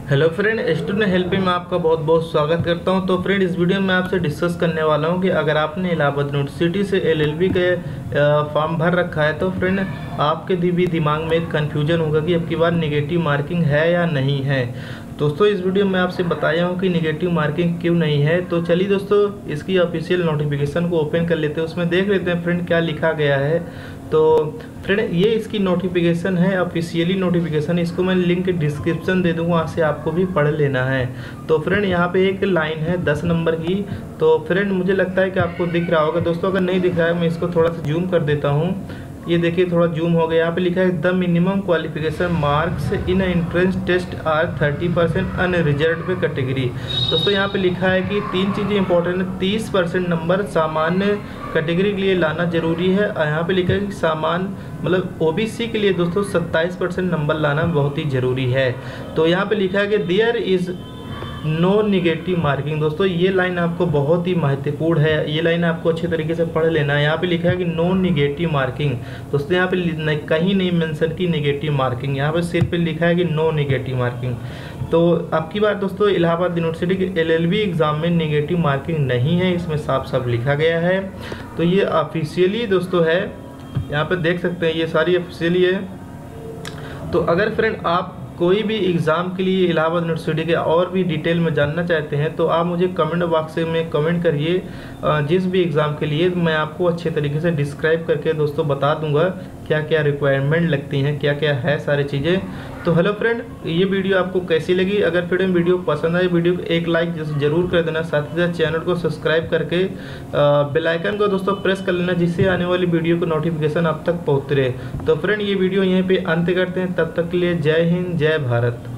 Hello friend, student help में आपका बहुत बहुत स्वागत करता हूं। तो फ्रेंड, इस वीडियो में आपसे डिस्कस करने वाला हूं कि अगर आपने इलाहाबाद यूनिवर्सिटी से एलएलबी के फॉर्म भर रखा है तो फ्रेंड आपके भी दिमाग में एक कन्फ्यूजन होगा कि अब की बार नेगेटिव मार्किंग है या नहीं है। दोस्तों, इस वीडियो में आपसे बताया हूं कि नेगेटिव मार्किंग क्यों नहीं है। तो चलिए दोस्तों, इसकी ऑफिशियल नोटिफिकेशन को ओपन कर लेते हैं, उसमें देख लेते हैं फ्रेंड क्या लिखा गया है। तो फ्रेंड, ये इसकी नोटिफिकेशन है, ऑफिशियली नोटिफिकेशन। इसको मैं लिंक डिस्क्रिप्शन दे दूँगा, वहाँ से आपको भी पढ़ लेना है। तो फ्रेंड, यहाँ पे एक लाइन है 10 नंबर की। तो फ्रेंड, मुझे लगता है कि आपको दिख रहा होगा। दोस्तों, अगर नहीं दिख रहा है मैं इसको थोड़ा सा जूम कर देता हूँ। ये देखिए, थोड़ा जूम हो गया। यहाँ पे लिखा है the minimum qualification marks in entrance test are 30% unreserved category. दोस्तों, यहाँ पे लिखा है कि तीन चीज़ें इंपॉर्टेंट है। 30% नंबर सामान्य कैटेगरी के लिए लाना जरूरी है। यहाँ पे लिखा है कि सामान्य मतलब ओबीसी के लिए दोस्तों 27% नंबर लाना बहुत ही ज़रूरी है। तो यहाँ पे लिखा है कि there is no negative marking. दोस्तों, ये लाइन आपको बहुत ही महत्वपूर्ण है, ये लाइन आपको अच्छे तरीके से पढ़ लेना है। यहाँ पे लिखा है कि नो निगेटिव मार्किंग। दोस्तों, यहाँ पे कहीं नहीं मेंशन की निगेटिव मार्किंग, यहाँ पे सिर्फ लिखा है कि नो निगेटिव मार्किंग। तो अब की बार दोस्तों इलाहाबाद यूनिवर्सिटी के एलएलबी एग्ज़ाम में निगेटिव मार्किंग नहीं है, इसमें साफ साफ लिखा गया है। तो ये ऑफिशियली दोस्तों है, यहाँ पे देख सकते हैं, ये सारी ऑफिशियली है। तो अगर फ्रेंड आप कोई भी एग्ज़ाम के लिए इलाहाबाद यूनिवर्सिटी के और भी डिटेल में जानना चाहते हैं तो आप मुझे कमेंट बॉक्स में कमेंट करिए। जिस भी एग्ज़ाम के लिए मैं आपको अच्छे तरीके से डिस्क्राइब करके दोस्तों बता दूंगा क्या क्या रिक्वायरमेंट लगती हैं, क्या क्या है सारी चीज़ें। तो हेलो फ्रेंड, ये वीडियो आपको कैसी लगी? अगर फ्रेंड वीडियो पसंद आए, वीडियो को एक लाइक जरूर कर देना, साथ ही साथ चैनल को सब्सक्राइब करके बेल आइकन को दोस्तों प्रेस कर लेना, जिससे आने वाली वीडियो को नोटिफिकेशन आप तक पहुँचते रहे। तो फ्रेंड, ये वीडियो यहीं पे अंत करते हैं, तब तक के लिए जय हिंद, जय भारत।